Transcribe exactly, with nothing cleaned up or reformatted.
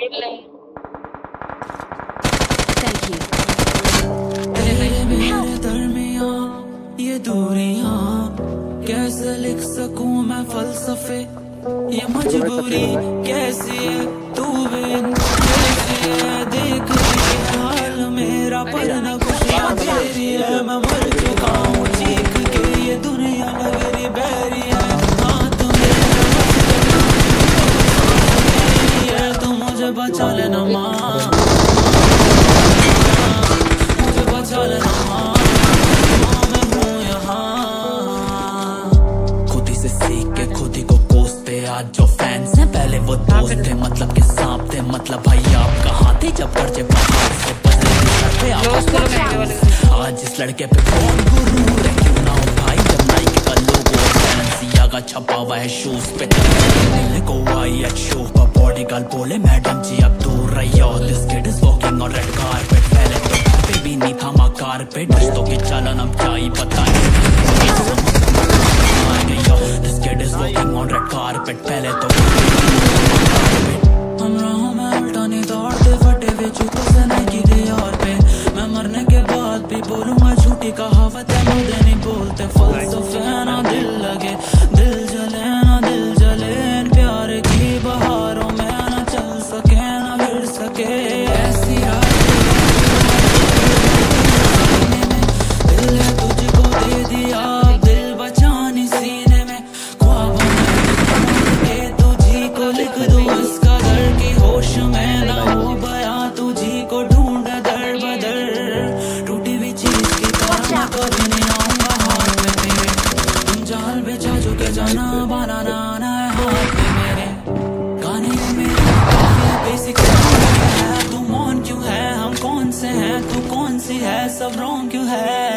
Thank you. तेरे मेरे दरमियां ये दूरियां कैसे लिख सकूं मैं फलसफे, ये मजबूरी कैसी है तू भी कैसी है, देख रही है हाल मेरा पर न खुशियां तेरी है। मैं मर चुका हूँ चीख के, ये दुनिया लग रही बहरी है, हाथ मेरा है, तू मुझे बचा लेना माँ, मुझे बचा लेना माँ, मैं हूँ यहाँ। खुद ही से सीख के खुद ही को कोसते आज जो फैंस हैं, पहले वो दोस्त थे मतलब के सांप थे, मतलब भाई आप कहाँ थे जब कर्जे बाहर से बदले पे आप। आज इस लड़के पे बहुत गुरूर है, क्यों ना हो भाई जब नाइक का लोगो फैंसिया का छपा हुआ है शूज पे, दिल को आई एट शो पर बॉडी गर्ल बोले मैडम जी अब दूर रहियो, this kid is walking on red carpet, पहले तो पे भी नहीं था मकार पे, दोस्तों की चलन हम क्या ही बताएं, this kid is walking on red carpet, पहले तो हम राहों में उल्टा नहीं दौड़ते, फटे हुए जूतों से नहीं की दीवार पे, मैं मरने के बाद भी बोलूंगा झूठी कहावत है, मुझे नहीं बोलते फलसफे ना दिल लगे, दिल जले ना दिल जले, प्यार की बहारों में ना चल सके ना गिर सके, ऐसी दिल है तुझको दे दिया, दिल बचानी सीने में, ख्वाबों में तुझी को लिख दूं इसका दर की होश में ना हो गया, तुझी को ढूंढ दर बदर, टूटी हुई चीज की तरह कभी नहीं आऊंगा हाथ में तेरे, तुम जाल बेचा चुके जाना बनाना ना हाथ में मेरे, गाने मेरे बेसिक है, तू मौन क्यों है हम कौन से हैं, तू कौन सी है सब रॉन्ग क्यों है।